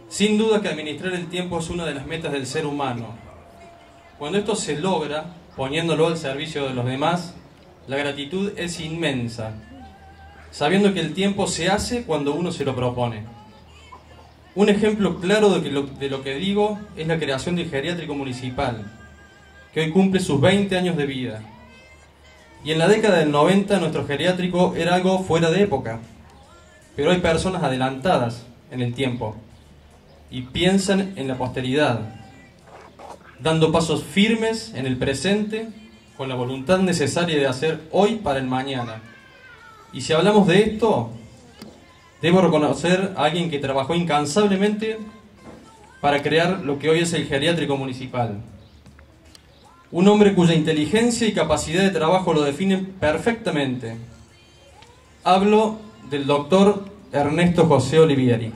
Sin duda que administrar el tiempo es una de las metas del ser humano. Cuando esto se logra, poniéndolo al servicio de los demás, la gratitud es inmensa, sabiendo que el tiempo se hace cuando uno se lo propone. Un ejemplo claro de lo que digo es la creación del geriátrico municipal, que hoy cumple sus 20 años de vida. Y en la década del 90 nuestro geriátrico era algo fuera de época, pero hay personas adelantadas en el tiempo y piensan en la posteridad, dando pasos firmes en el presente con la voluntad necesaria de hacer hoy para el mañana. Y si hablamos de esto, debo reconocer a alguien que trabajó incansablemente para crear lo que hoy es el geriátrico municipal. Un hombre cuya inteligencia y capacidad de trabajo lo definen perfectamente. Hablo del doctor Ernesto José Olivieri.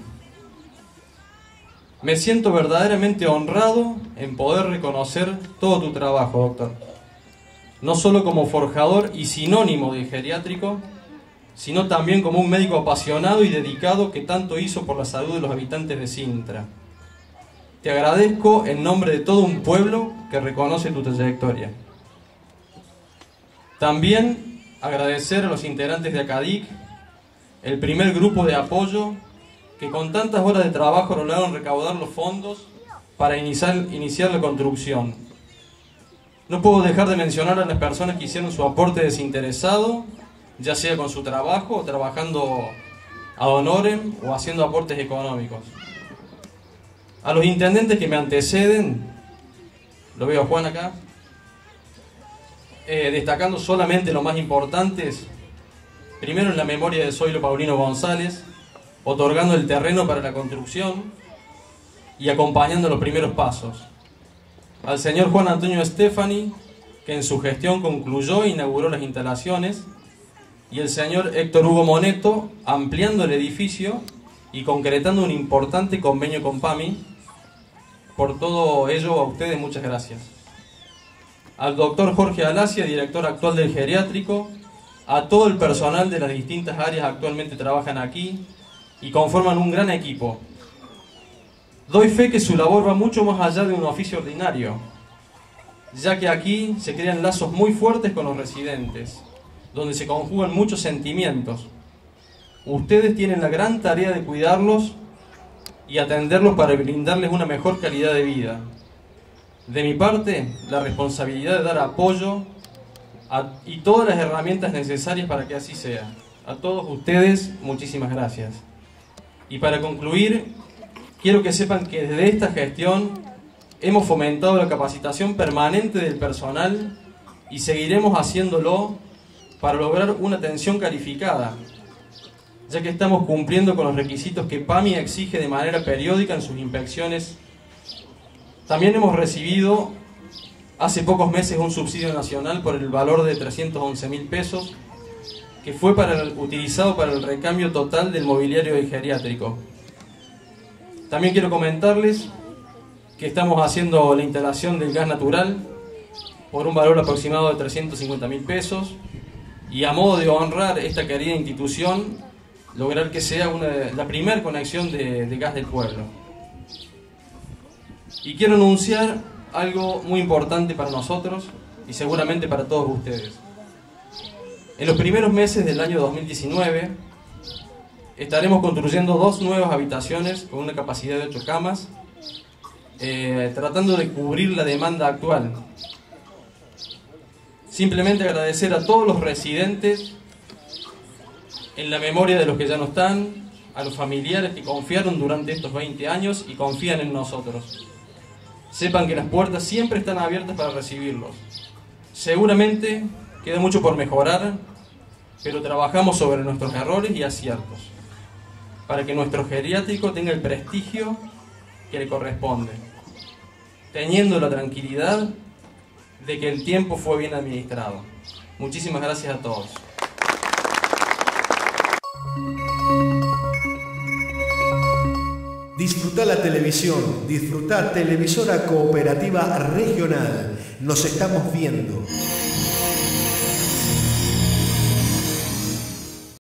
Me siento verdaderamente honrado en poder reconocer todo tu trabajo, doctor. No solo como forjador y sinónimo de geriátrico, sino también como un médico apasionado y dedicado que tanto hizo por la salud de los habitantes de Sintra. Te agradezco en nombre de todo un pueblo que reconoce tu trayectoria. También agradecer a los integrantes de ACADIC, el primer grupo de apoyo que con tantas horas de trabajo lograron recaudar los fondos para iniciar la construcción. No puedo dejar de mencionar a las personas que hicieron su aporte desinteresado, ya sea con su trabajo, o trabajando ad honorem o haciendo aportes económicos. A los intendentes que me anteceden, lo veo a Juan acá, destacando solamente lo más importantes, primero en la memoria de Zoilo Paulino González, otorgando el terreno para la construcción y acompañando los primeros pasos. Al señor Juan Antonio Stefani, que en su gestión concluyó e inauguró las instalaciones, y el señor Héctor Hugo Moneto, ampliando el edificio y concretando un importante convenio con PAMI. Por todo ello, a ustedes muchas gracias. Al doctor Jorge Alacia, director actual del geriátrico, a todo el personal de las distintas áreas actualmente trabajan aquí y conforman un gran equipo. Doy fe que su labor va mucho más allá de un oficio ordinario, ya que aquí se crean lazos muy fuertes con los residentes, donde se conjugan muchos sentimientos. Ustedes tienen la gran tarea de cuidarlos y atenderlos para brindarles una mejor calidad de vida. De mi parte, la responsabilidad de dar apoyo y todas las herramientas necesarias para que así sea. A todos ustedes, muchísimas gracias. Y para concluir, quiero que sepan que desde esta gestión hemos fomentado la capacitación permanente del personal y seguiremos haciéndolo para lograr una atención calificada, ya que estamos cumpliendo con los requisitos que PAMI exige de manera periódica en sus inspecciones. También hemos recibido hace pocos meses un subsidio nacional por el valor de 311.000 pesos, que fue utilizado para el recambio total del mobiliario del geriátrico. También quiero comentarles que estamos haciendo la instalación del gas natural por un valor aproximado de 350.000 pesos, y a modo de honrar esta querida institución, lograr que sea la primera conexión de gas del pueblo. Y quiero anunciar algo muy importante para nosotros y seguramente para todos ustedes. En los primeros meses del año 2019 estaremos construyendo 2 nuevas habitaciones con una capacidad de 8 camas, tratando de cubrir la demanda actual. Simplemente agradecer a todos los residentes, en la memoria de los que ya no están, a los familiares que confiaron durante estos 20 años y confían en nosotros. Sepan que las puertas siempre están abiertas para recibirlos. Seguramente queda mucho por mejorar, pero trabajamos sobre nuestros errores y aciertos, para que nuestro geriátrico tenga el prestigio que le corresponde, teniendo la tranquilidad de que el tiempo fue bien administrado. Muchísimas gracias a todos. Disfruta la televisión, disfruta Televisora Cooperativa Regional. Nos estamos viendo.